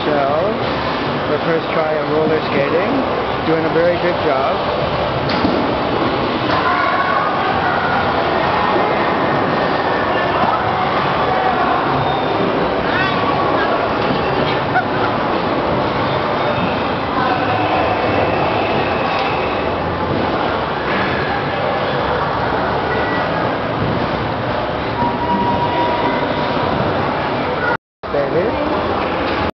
Michelle, her first try at roller skating. Doing a very good job.